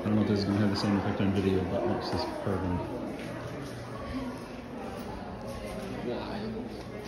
I don't know if this is going to have the same effect on video, but watch this program. Wild.